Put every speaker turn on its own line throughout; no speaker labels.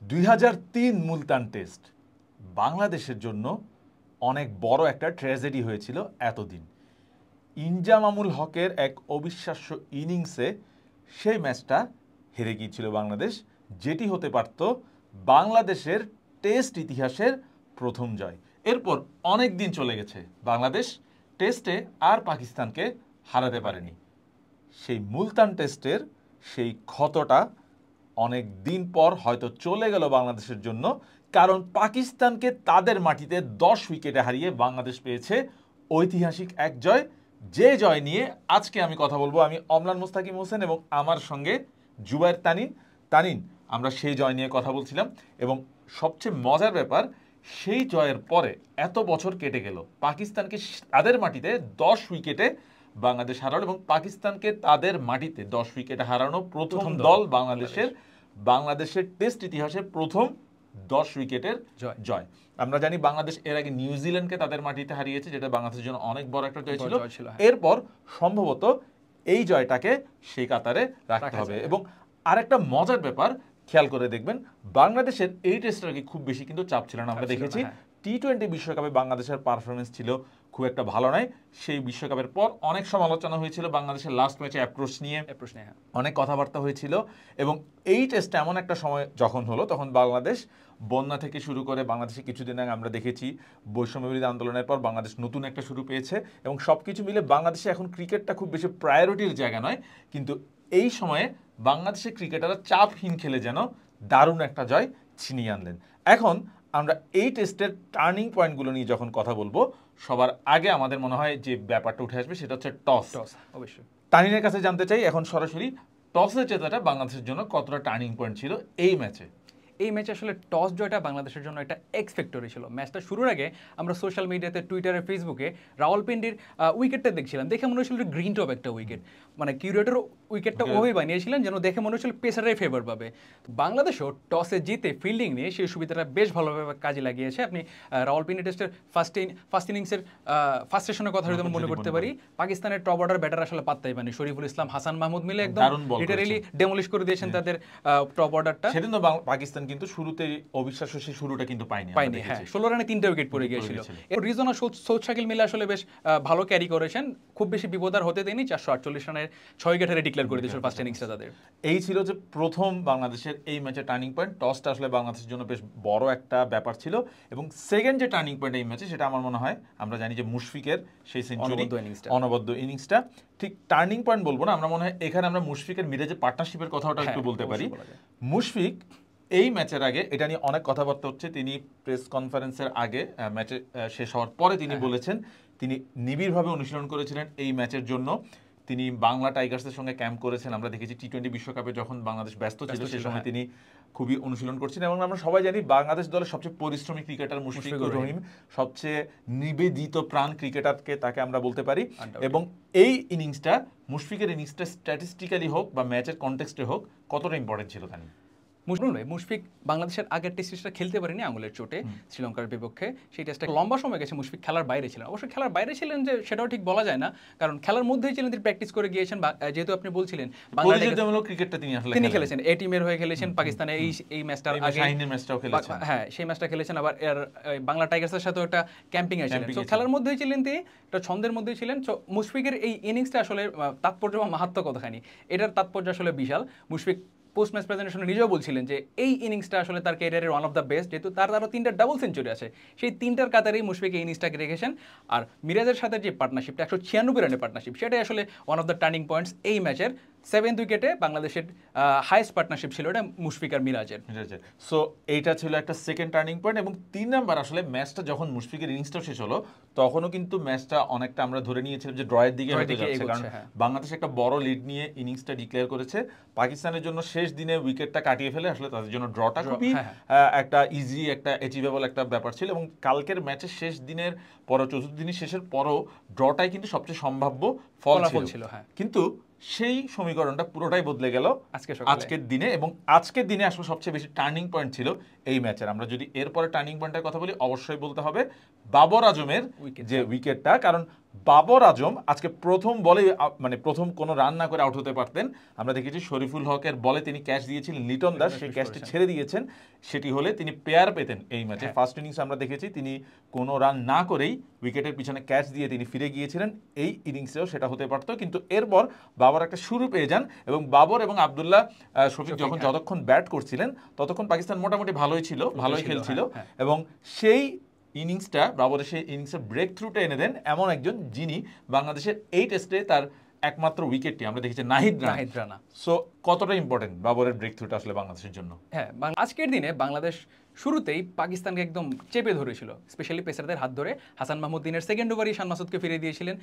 2003 Multan test বাংলাদেশের জন্য অনেক বড় একটা ট্র্যাজেডি হয়েছিল এতদিন। ইনজামামুল হকের এক অবিশ্বাস্য ইনিংসে সেই ম্যাচটা হেরে গিয়েছিল বাংলাদেশ, যেটি হতে পারত বাংলাদেশের টেস্ট ইতিহাসের প্রথম জয়। এরপর অনেক দিন চলে গেছে, বাংলাদেশ টেস্টে আর পাকিস্তানকে হারাতে পারেনি। সেই মুলতান টেস্টের সেই ক্ষতটা অনেক দিন পর হয়তো চলে গেল বাংলাদেশের জন্য, কারণ পাকিস্তানকে তাদের মাটিতে 10 উইকেটে হারিয়ে বাংলাদেশ পেয়েছে ঐতিহাসিক এক জয়। যে জয় নিয়ে আজকে আমি কথা বলবো, আমি অমলান মুস্তাকিম হোসেন এবং আমার সঙ্গে জুবায়ের তানিন। আমরা সেই জয় নিয়ে কথা বলছিলাম এবং সবচেয়ে মজার ব্যাপার, সেই জয়ের পরে এত বছর কেটে গেল, পাকিস্তানকে তাদের মাটিতে 10 উইকেটে বাংলাদেশ হারালো এবং পাকিস্তানকে তাদের মাটিতে 10 উইকেটে হারানো প্রথম দল বাংলাদেশের টেস্ট ইতিহাসে প্রথম 10 উইকেটের জয়। আমরা জানি বাংলাদেশ এর আগে নিউজিল্যান্ডকে তাদের মাটিতে হারিয়েছে, যেটা বাংলাদেশের জন্য অনেক বড় একটা জয় ছিল। এরপর সম্ভবত এই জয়টাকে সেই কাতারে রাখতে হবে। এবং আরেকটা মজার ব্যাপার খেয়াল করে দেখবেন, বাংলাদেশের এই টেস্টের আগে খুব বেশি কিন্তু চাপ ছিল না। আমরা দেখেছি টি-20 বিশ্বকাপে বাংলাদেশের পারফরমেন্স ছিল খুব একটা ভালো নয়। সেই বিশ্বকাপের পর অনেক সমালোচনা হয়েছিল বাংলাদেশের লাস্ট ম্যাচে অ্যাপ্রোচ নিয়ে অনেক কথাবার্তা হয়েছিল। এবং এই টেস্টটা এমন একটা সময় যখন হলো, তখন বাংলাদেশ বন্যা থেকে শুরু করে বাংলাদেশে কিছুদিন আগে আমরা দেখেছি বৈষম্যবিরোধী আন্দোলনের পর বাংলাদেশ নতুন একটা শুরু পেয়েছে এবং সবকিছু মিলে বাংলাদেশে এখন ক্রিকেটটা খুব বেশি প্রায়োরিটির জায়গা নয়, কিন্তু এই সময়ে বাংলাদেশের ক্রিকেটাররা চাপহীন খেলে যেন দারুণ একটা জয় ছিনিয়ে আনলেন। এখন আমরা এই টেস্টের টার্নিং পয়েন্টগুলো নিয়ে যখন কথা বলবো, সবার আগে আমাদের মনে হয় যে ব্যাপারটা উঠে আসবে সেটা হচ্ছে টস। অবশ্যই তানিনের কাছে জানতে চাই এখন সরাসরি, টসের জেতাটা বাংলাদেশের জন্য কতটা টার্নিং পয়েন্ট ছিল এই ম্যাচে?
এই ম্যাচে আসলে টস জয়টা বাংলাদেশের জন্য একটা এক্সপেক্টরি ছিল। ম্যাচটা শুরুর আগে আমরা সোশ্যাল মিডিয়াতে, টুইটারে, ফেসবুকে রাওয়ালপিন্ডির উইকেটটা দেখছিলাম, দেখে মনে হচ্ছিল গ্রিন টপ একটা উইকেট, মানে কিউরেটর উইকেটটা ওভাবেই বানিয়েছিলেন যেন দেখে মনে হচ্ছিল পেসারের ফেভার পাবে। বাংলাদেশও টসে জিতে ফিল্ডিং নিয়ে সেই সুবিধাটা বেশ ভালোভাবে কাজে লাগিয়েছে। আপনি রাওয়ালপিন্ডি টেস্টের ফার্স্ট ইনিংসের ফার্স্ট সেশনের কথা যদি মনে করতে পারি, পাকিস্তানের টপ অর্ডার ব্যাটার আসলে পাত্তাই পায়নি। শরীফুল ইসলাম, হাসান মাহমুদ মিলে একদম লিটারেলি ডেমোলিশ করে দিয়েছেন তাদের টপ অর্ডারটা।
সেদিন তো পাকিস্তান কিন্তু শুরুতে অবিশ্বাস্য সেই শুরুটা কিন্তু পায়নি।
হ্যাঁ, 16 রানে 3টা উইকেট পড়ে গিয়েছিল। এর রিজন আর সৌদ শাকিল মিলে আসলে বেশ ভালো ক্যারি করেছেন, খুব বেশি বিপদ আর হতে দেয়নি। 448 রানের 6 উইকেট হারে ডিক্লেয়ার করে দিয়েছিল ফার্স্ট ইনিংসটা তাদের।
এই ছিল যে প্রথম বাংলাদেশের এই ম্যাচে টার্নিং পয়েন্ট। টসটা আসলে বাংলাদেশের জন্য বেশ বড় একটা ব্যাপার ছিল। এবং সেকেন্ড যে টার্নিং পয়েন্ট এই ম্যাচে, সেটা আমার মনে হয় আমরা জানি যে মুশফিকের সেই সেঞ্চুরি, অনবদ্য ইনিংসটা ঠিক টার্নিং পয়েন্ট বলবো না, আমরা মনে হয় এখানে আমরা মুশফিকের মিরাজের পার্টনারশিপের কথাটা একটু বলতে পারি। মুশফিক এই ম্যাচের আগে এটা নিয়ে অনেক কথাবার্তা হচ্ছে, তিনি প্রেস কনফারেন্সের আগে ম্যাচে শেষ হওয়ার পরে তিনি বলেছেন তিনি নিবিড়ভাবে অনুশীলন করেছিলেন এই ম্যাচের জন্য। তিনি বাংলা টাইগার্সের সঙ্গে ক্যাম্প করেছেন। আমরা দেখেছি টি-20 বিশ্বকাপে যখন বাংলাদেশ ব্যস্ত ছিল সেই সময় তিনি খুবই অনুশীলন করছিলেন। এবং আমরা সবাই জানি বাংলাদেশ দলের সবচেয়ে পরিশ্রমী ক্রিকেটার মুশফিকুর রহিম, সবচেয়ে নিবেদিত প্রাণ ক্রিকেটারকে তাকে আমরা বলতে পারি। এবং এই ইনিংসটা, মুশফিকের ইনিংসটা স্ট্যাটিস্টিক্যালি হোক বা ম্যাচের কনটেক্সটে হোক, কতটা ইম্পর্টেন্ট ছিল জানি?
মুশফিক বাংলাদেশের আগের টেস্টটা খেলতে পারেনি আঙুলের চোটে শ্রীলঙ্কার বিপক্ষে। সেই টেস্টটা লম্বা সময় গেছে মুশফিক খেলার বাইরে ছিলেন। অবশ্যই খেলার বাইরে ছিলেন যে সেটাও ঠিক বলা যায় না, কারণ খেলার মধ্যেই ছিলেন, তিনি প্র্যাকটিস করে গিয়েছেন। যেহেতু আপনি বলছিলেন
ক্রিকেটটা
তিনি খেলেছেন, এ টিমের হয়ে খেলেছেন পাকিস্তানে এই ম্যাচটার আগে, হ্যাঁ সেই ম্যাচটা খেলেছেন। আবার এর বাংলা টাইগার্সের সাথেও একটা ক্যাম্পিং এ ছিলেন। তো খেলার মধ্যেই ছিলেন তিনি, একটা ছন্দের মধ্যেই ছিলেন। তো মুশফিকের এই ইনিংসটা আসলে তাৎপর্য বা মাহাত্ম্য কতখানি, এটার তাৎপর্য আসলে বিশাল। মুশফিক পোস্ট ম্যাচ প্রেজেন্টেশনে নিজেও বলছিলেন যে এই ইনিংসটা আসলে তার ক্যারিয়ারের ওয়ান অফ দ্য বেস্ট, যেহেতু তার আরও 3টা ডাবল সেঞ্চুরি আছে, সেই 3টার কাতারেই মুশফিক এই ইনিংসটাকে রেখেছেন। আর মিরাজের সাথে যে পার্টনারশিপটা, 196 রানের পার্টনারশিপ, সেটাই আসলে one of the turning points এই ম্যাচের। 7th উইকেটে বাংলাদেশের হাইয়েস্ট পার্টনারশিপ ছিল এটা মুশফিক আর মিরাজের।
সো এইটা ছিল একটা সেকেন্ড টার্নিং পয়েন্ট। এবং 3 নাম্বার আসলে ম্যাচটা যখন মুশফিকের ইনিংসটা শেষ হলো, তখনও কিন্তু ম্যাচটা অনেকটা আমরা ধরে নিয়েছিলাম যে ড্রয়ের দিকে হতে যাচ্ছে, কারণ বাংলাদেশ একটা বড় লিড নিয়ে ইনিংসটা ডিক্লেয়ার করেছে। পাকিস্তানের জন্য শেষ দিনে উইকেটটা কাটিয়ে ফেলে আসলে তাদের জন্য ড্রটা খুবই একটা ইজি, একটা অ্যাচিভেবল একটা ব্যাপার ছিল। এবং কালকের ম্যাচের শেষ দিনের পরও, চতুর্থ দিনের শেষের পরও ড্রটাই কিন্তু সবচেয়ে সম্ভাব্য ফলাফল ছিল। কিন্তু সেই সমীকরণটা পুরোটাই বদলে গেল আজকের দিনে। এবং আজকের দিনে আসলে সবচেয়ে বেশি টার্নিং পয়েন্ট ছিল এই ম্যাচের। আমরা যদি এরপরে টার্নিং পয়েন্টের কথা বলি, অবশ্যই বলতে হবে বাবর আজমের যে উইকেটটা, কারণ বাবর আজম আজকে প্রথম বলে মানে প্রথম কোনো রান না করে আউট হতে পারতেন। আমরা দেখেছি শরীফুল হকের বলে তিনি ক্যাচ দিয়েছিলেন লিটন দাস, সেই ক্যাচটি ছেড়ে দিয়েছেন, সেটি হলে তিনি পেয়ার পেতেন এই ম্যাচে। ফার্স্ট ইনিংস আমরা দেখেছি তিনি কোনো রান না করেই উইকেটের পিছনে ক্যাচ দিয়ে তিনি ফিরে গিয়েছিলেন, এই ইনিংসেও সেটা হতে পারতো। কিন্তু এরপর বাবর একটা শুরু পেয়ে যান এবং বাবর এবং আবদুল্লাহ শফিক যতক্ষণ ব্যাট করছিলেন ততক্ষণ পাকিস্তান মোটামুটি ভালোই ছিল, ভালোই খেলছিল এবং সেই ইনিংসটা বাবরের সেই ইনিংসের ব্রেক থ্রুটা এনে দেন এমন একজন যিনি বাংলাদেশের এই টেস্টে তার একমাত্র উইকেটটি আমরা দেখেছি নাহিদ রানা। সো কতটা ইম্পর্টেন্ট বাবরের ব্রেক থ্রুটা আসলে বাংলাদেশের জন্য?
হ্যাঁ, আজকের দিনে বাংলাদেশ শুরুতেই পাকিস্তানকে একদম চেপে ধরেছিল, স্পেশালি পেসারদের হাত ধরে। হাসান মাহমুদ্দিনের সেকেন্ড ওভারই শান মাসুদকে ফিরিয়ে দিয়েছিলেন।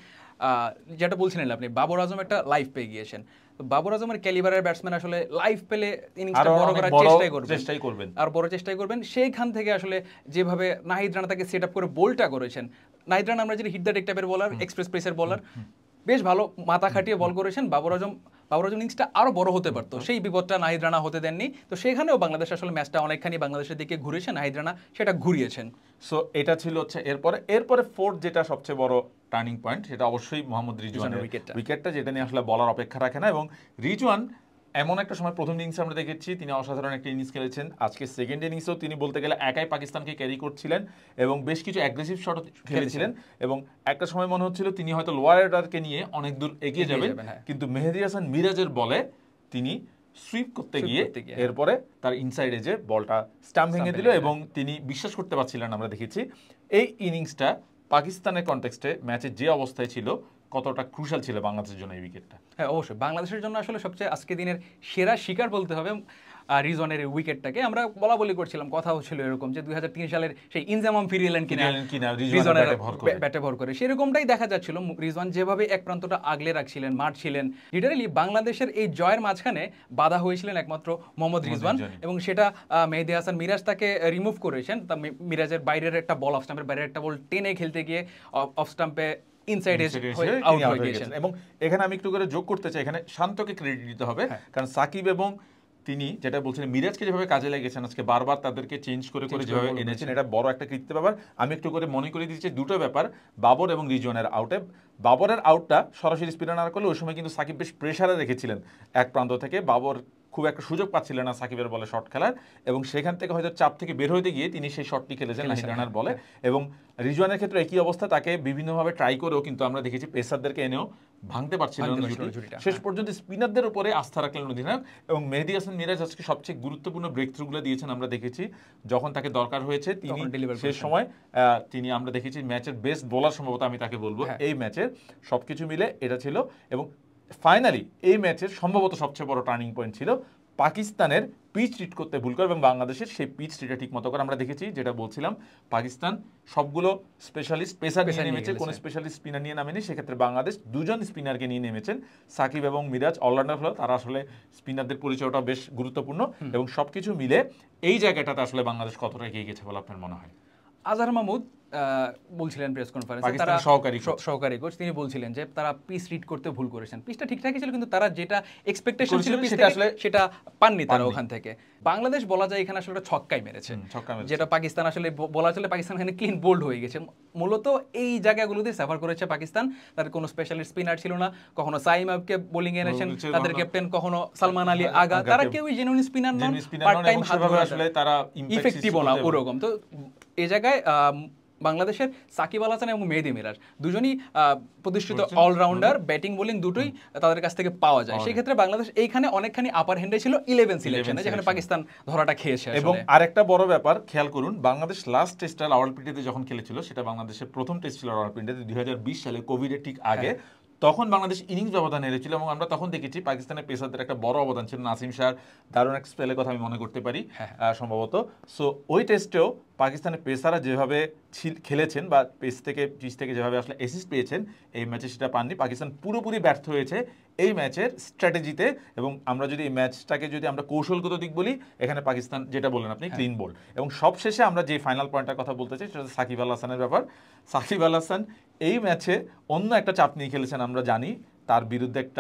যেটা বলছিলেন আপনি, বাবর আজম একটা লাইফ পেয়ে গিয়েছেন। বাবর আজমের ক্যালিবারের ব্যাটসম্যান আসলে লাইফ পেলে ইনিংসটা বড় করার চেষ্টাই করবেন আর বড় চেষ্টাই করবেন। সেইখান থেকে আসলে যেভাবে নাহিদ রানা তাকে সেট আপ করে বোলটা করেছেন, নাহিদ রানা আমরা যেটা হিট দ্য ডেক টাইপের বোলার, এক্সপ্রেস পেসের বোলার, বেশ ভালো মাথা খাটিয়ে বল করেছেন। বাবর আজম ইনিংসটা আরো বড় হতে পারতো, সেই বিপদটা নাহিদ রানা হতে দেননি। তো সেখানেও বাংলাদেশ আসলে ম্যাচটা অনেকখানি বাংলাদেশের দিকে ঘুরেছে, নাহিদ রানা সেটা ঘুরিয়েছেন।
সো এটা ছিল হচ্ছে এরপরে ফোর্থ যেটা সবচেয়ে বড় টার্নিং পয়েন্ট, সেটা অবশ্যই মোহাম্মদ রিজওয়ানের উইকেটটা, যেটা নিয়ে আসলে বলার অপেক্ষা রাখে না। এবং রিজওয়ান এমন একটা সময় প্রথম ইনিংসে আমরা দেখেছি তিনি অসাধারণ একটা ইনিংস খেলেছেন। আজকে সেকেন্ড ইনিংসেও তিনি বলতে গেলে একাই পাকিস্তানকে ক্যারি করছিলেন এবং বেশ কিছু অ্যাগ্রেসিভ শট খেলেছিলেন এবং একটা সময় মনে হচ্ছিল তিনি হয়তো লোয়ার অর্ডারকে নিয়ে অনেক দূর এগিয়ে যাবেন, কিন্তু মেহেদী হাসান মিরাজের বলে তিনি সুইপ করতে গিয়ে এরপরে তার ইনসাইড এজে বলটা স্টাম্প ভেঙে দিল এবং তিনি বিশ্বাস করতে পারছিলেন। আমরা দেখেছি এই ইনিংসটা পাকিস্তানের কনটেক্সটে ম্যাচে যে অবস্থায় ছিল কতটা ক্রুশাল ছিল বাংলাদেশের জন্য এই উইকেটটা।
হ্যাঁ, অবশ্যই বাংলাদেশের জন্য আসলে সবচেয়ে আজকে দিনের সেরা শিকার বলতে হবে রিজওয়ানের এই উইকেটটাকে। আমরা বলা করছিলাম, কথা হচ্ছিল এরকম যে 2003 সালের সেই ইনজামাম ফিরিয়ে এলেন কিনা রিজওয়ানের ব্যাটে ভর করে, সেরকমটাই দেখা যাচ্ছিল। রিজওয়ান যেভাবে এক প্রান্তটা আগলে রাখছিলেন, মারছিলেন, লিটারালি বাংলাদেশের এই জয়ের মাঝখানে বাধা হয়েছিলেন একমাত্র মোহাম্মদ রিজওয়ান এবং সেটা মেহেদী হাসান মিরাজ তাকে রিমুভ করেছেন। তা মিরাজের বাইরের একটা বল, অফ স্টাম্পের বাইরের একটা বল টেনে খেলতে গিয়ে অফ স্টাম্পে ইনসাইড আউট হয়ে গেছেন।
এবং এখানে আমি একটু করে যোগ করতে চাই, এখানে শান্তকে ক্রেডিট দিতে হবে, কারণ সাকিব এবং তিনি যেটা বলছেন মিরাজকে যেভাবে কাজে লেগেছেন আজকে, বারবার তাদেরকে চেঞ্জ করে যেভাবে এনেছেন, এটা বড় একটা কৃত্য ব্যাপার। আমি একটু করে মনে করে দিচ্ছি দুটো ব্যাপার বাবর এবং রিজওয়ানের আউটে। বাবরের আউটটা সরাসরি স্পিনার না করলে ওই সময় কিন্তু সাকিব বেশ প্রেসারে রেখেছিলেন এক প্রান্ত থেকে, বাবর খুব একটা সুযোগ পাচ্ছিলেন না সাকিবের বলে শট খেলার এবং সেখান থেকে হয়তো চাপ থেকে বের হতে গিয়ে তিনি সেই শটটি খেলেছেন নাহিদ রানার বলে। এবং রিজওয়ানের ক্ষেত্রে একই অবস্থা, তাকে বিভিন্নভাবে ট্রাই করেও কিন্তু আমরা দেখেছি পেসারদেরকে এনেও ভাঙতে পারছিলেন শেষ পর্যন্ত স্পিনারদের উপরে আস্থা রাখলেন অধিনায়ক। এবং মেহেদী হাসান মিরাজ আজকে সবচেয়ে গুরুত্বপূর্ণ ব্রেক থ্রুগুলো দিয়েছেন আমরা দেখেছি, যখন তাকে দরকার হয়েছে তিনি সেই সময় তিনি আমরা দেখেছি ম্যাচের বেস্ট বোলার সম্ভবত আমি তাকে বলবো এই ম্যাচের। সবকিছু মিলে এটা ছিল এবং ফাইনালি এই ম্যাচের সম্ভবত সবচেয়ে বড় টার্নিং পয়েন্ট ছিল পাকিস্তানের পিচ রিড করতে ভুল করে এবং বাংলাদেশের সেই পিচ রিডটা ঠিক মতো করে। আমরা দেখেছি যেটা বলছিলাম, পাকিস্তান সবগুলো স্পেশালিস্ট পেসার নিয়ে নেমেছে, কোনো স্পেশালিস্ট স্পিনার নিয়ে নামেনি। সেক্ষেত্রে বাংলাদেশ দুজন স্পিনারকে নিয়ে নেমেছেন, সাকিব এবং মিরাজ অলরাউন্ডার হলো, তারা আসলে স্পিনারদের পরিচয়টা বেশ গুরুত্বপূর্ণ এবং সবকিছু মিলে এই জায়গাটাতে আসলে বাংলাদেশ কতটা এগিয়ে গেছে বলে আপনার মনে হয়?
আজহার মাহমুদ বলছিলেন প্রেস কনফারেন্সে, তারা সহকারী কোচ, তিনি বলছিলেন যে তারা পিচ রিড করতে ভুল করেছেন। পিচটা ঠিকঠাকই ছিল কিন্তু তারা যেটা এক্সপেকটেশন ছিল সেটা পাননি তারা ওখান থেকে। বাংলাদেশ বলা যায় এখানে আসলে ছক্কাই মেরেছে, যেটা পাকিস্তান আসলে বলা চলে পাকিস্তান এখানে ক্লিন বোল্ড হয়ে গেছে। মূলত এই জায়গাগুলোতে সাফার করেছে পাকিস্তান। তাদের কোনো স্পেশালিস্ট স্পিনার ছিল না, কখনো সাইম আবকে বোলিং এনেছেন তাদের ক্যাপ্টেন, কখনো সালমান আলী আগা, তারা কেউই জেনুইন স্পিনার নন, পার্ট টাইম হাত ধরে আসলে তারা ইফেক্টিভ না ওরকম। তো এই জায়গায় বাংলাদেশের সাকিব আল হাসান এবং মেহেদী মিরাজ দুজনই প্রতিষ্ঠিত অলরাউন্ডার, ব্যাটিং বোলিং দুটোই তাদের কাছ থেকে পাওয়া যায়। সেই ক্ষেত্রে বাংলাদেশ এইখানে অনেকখানি আপার হ্যান্ডে ছিল 11 সিলেকশনে, যেখানে পাকিস্তান ধরাটা খেয়েছে।
এবং আরেকটা বড় ব্যাপার খেয়াল করুন, বাংলাদেশ লাস্ট টেস্টটা রাওয়ালপিন্ডিতে যখন খেলেছিল, সেটা বাংলাদেশের প্রথম টেস্ট ছিল রাওয়ালপিন্ডিতে 2020 সালে, কোভিডের ঠিক আগে। তখন বাংলাদেশ ইনিংস ব্যবধান হেরেছিল এবং আমরা তখন দেখেছি পাকিস্তানের পেসারদের একটা বড় অবদান ছিল। নাসিম শাহর দারুণ এক স্পেলের কথা আমি মনে করতে পারি সম্ভবত। সো ওই টেস্টেও পাকিস্তানের পেসাররা যেভাবে খেলেছেন বা পিচ থেকে যেভাবে আসলে অ্যাসিস্ট পেয়েছেন, এই ম্যাচে সেটা পাননি। পাকিস্তান পুরোপুরি ব্যর্থ হয়েছে এই ম্যাচের স্ট্র্যাটেজিতে। এবং আমরা যদি এই ম্যাচটাকে যদি আমরা কৌশলগত দিক বলি, এখানে পাকিস্তান যেটা বললেন আপনি ক্লিন বোল্ড। এবং সবশেষে আমরা যে ফাইনাল পয়েন্টটার কথা বলতে চাই সেটা সাকিব আল হাসানের ব্যাপার। সাকিব আল হাসান এই ম্যাচে অন্য একটা চাপ নিয়ে খেলেছেন, আমরা জানি তার বিরুদ্ধে একটা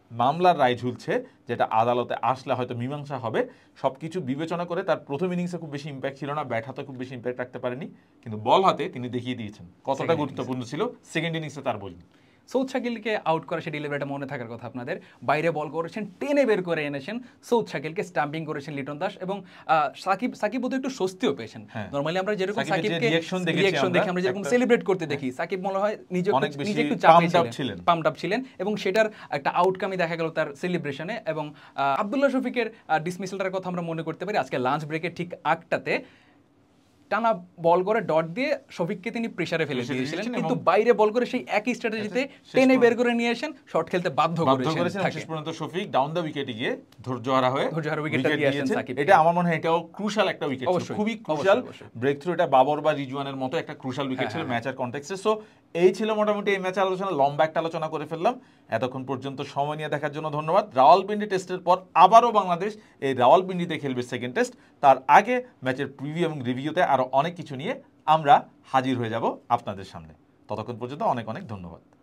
মামলার রায় ঝুলছে, যেটা আদালতে আসলে হয়তো মীমাংসা হবে। সব কিছু বিবেচনা করে তার প্রথম ইনিংসে খুব বেশি ইম্প্যাক্ট ছিল না, ব্যাট হাতে খুব বেশি ইম্প্যাক্ট রাখতে পারেনি, কিন্তু বল হাতে তিনি দেখিয়ে দিয়েছেন কতটা গুরুত্বপূর্ণ ছিল। সেকেন্ড ইনিংসে তার বলিং,
সৌদ শাকিলকে আউট করা সেই ডেলিভারিটা মনে থাকার কথা আপনাদের। বাইরে বল করেছেন, টেনে বের করে এনেছেন সৌদ শাকিলকে, স্টাম্পিং করেছেন লিটন দাস, এবং সাকিব বোধহয় একটু স্বস্তিও পেয়েছেন। নরমালি আমরা যেরকম সাকিবকে রিঅ্যাকশন দেখি, আমরা যেরকম সেলিব্রেট করতে দেখি, সাকিব মনে হয় নিজে একটু পাম্পড আপ ছিলেন, এবং সেটার একটা আউটকামই দেখা গেল তার সেলিব্রেশনে। এবং আব্দুল্লাহ শফিকের ডিসমিসালটার কথা আমরা মনে করতে পারি আজকে লাঞ্চ ব্রেকের ঠিক আগটাতে টানা বল করে ডট দিয়ে শফিককে তিনি প্রেসারে ফেলে দিয়েছিলেন, কিন্তু বাইরে বল করে সেই একই স্ট্র্যাটেজিতে টেনে বের করে নিয়ে আসেন, শট খেলতে বাধ্য করেছেন।
শেষ পর্যন্ত শফিক ডাউন দ্য উইকেটে গিয়ে ধৈর্যহারা হয়ে
উইকেটটা দিয়েছেন সাকিব।
এটা আমার মনে হয় এটাও ক্রুশাল একটা উইকেট ছিল, খুবই ক্রুশাল ব্রেক থ্রু। এটা বাবর বা রিজওয়ানের মতো একটা ক্রুশাল উইকেট ছিল ম্যাচের কনটেক্সটে। সো এই ছিল মোটামুটি এই ম্যাচের আলোচনা, লম্বা একটা আলোচনা করে ফেললাম। এতক্ষণ পর্যন্ত সময় নিয়ে দেখার জন্য ধন্যবাদ। রাওয়ালপিন্ডি টেস্টের পর আবারও বাংলাদেশ এই রাওয়ালপিন্ডিতে খেলবে সেকেন্ড টেস্ট। তার আগে ম্যাচের প্রিভিউ এবং রিভিউতে আরো অনেক কিছু নিয়ে আমরা হাজির হয়ে যাব আপনাদের সামনে। ততক্ষণ পর্যন্ত অনেক অনেক ধন্যবাদ।